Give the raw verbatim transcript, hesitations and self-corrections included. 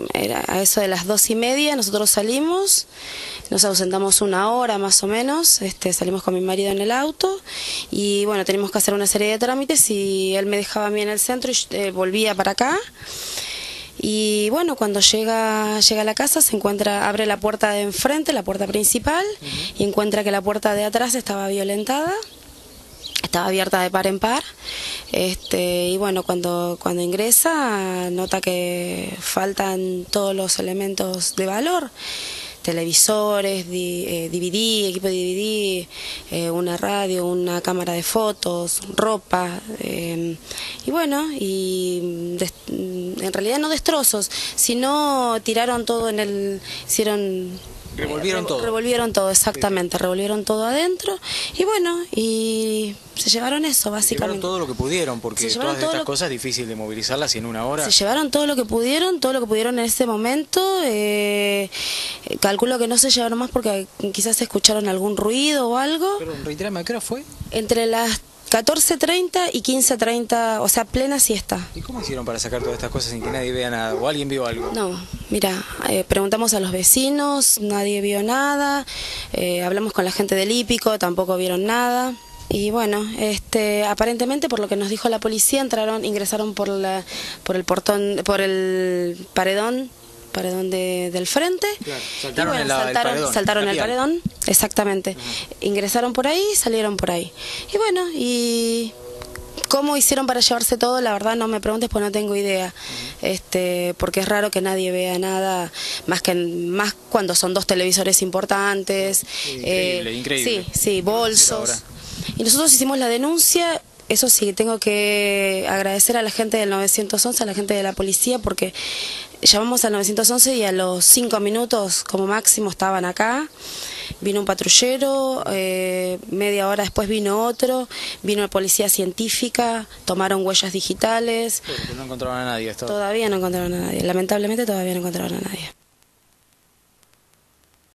era a eso de las dos y media, nosotros salimos, nos ausentamos una hora más o menos, este, salimos con mi marido en el auto y bueno, teníamos que hacer una serie de trámites y él me dejaba a mí en el centro y eh, volvía para acá. Y bueno, cuando llega, llega a la casa se encuentra, abre la puerta de enfrente, la puerta principal, uh-huh. y encuentra que la puerta de atrás estaba violentada, estaba abierta de par en par, este, y bueno, cuando, cuando ingresa nota que faltan todos los elementos de valor, televisores, D V D, equipo de D V D, eh, una radio, una cámara de fotos, ropa, eh, y bueno, y en realidad no destrozos, sino tiraron todo en el, hicieron... Revolvieron todo. Revolvieron todo, exactamente, sí. revolvieron todo adentro y bueno, y se llevaron eso básicamente. Se llevaron todo lo que pudieron, porque todas estas cosas es difícil de movilizarlas y en una hora. Se llevaron todo lo que pudieron, todo lo que pudieron en ese momento, eh, calculo que no se llevaron más porque quizás escucharon algún ruido o algo. Pero reitérame, ¿a qué hora fue? Entre las catorce treinta y quince treinta, o sea, plena siesta. ¿Y cómo hicieron para sacar todas estas cosas sin que nadie vea nada? ¿O alguien vio algo? No, mira, eh, preguntamos a los vecinos, nadie vio nada, eh, hablamos con la gente del hípico, tampoco vieron nada. Y bueno, este, aparentemente por lo que nos dijo la policía, entraron, ingresaron por la, por el portón, por el paredón, paredón de, del frente. Claro, saltaron, bueno, en la, saltaron, el paredón, saltaron el paredón, exactamente. Uh-huh. Ingresaron por ahí, salieron por ahí. Y bueno, y cómo hicieron para llevarse todo, la verdad no me preguntes porque no tengo idea. Uh-huh. Este, porque es raro que nadie vea nada, más que más cuando son dos televisores importantes. Increíble, eh, increíble. Sí, sí, bolsos. Y nosotros hicimos la denuncia. Eso sí, tengo que agradecer a la gente del nueve once, a la gente de la policía, porque llamamos al nueve once y a los cinco minutos como máximo estaban acá. Vino un patrullero, eh, media hora después vino otro, vino la policía científica, tomaron huellas digitales. Pero no encontraron a nadie hasta ahora. Todavía no encontraron a nadie, lamentablemente todavía no encontraron a nadie.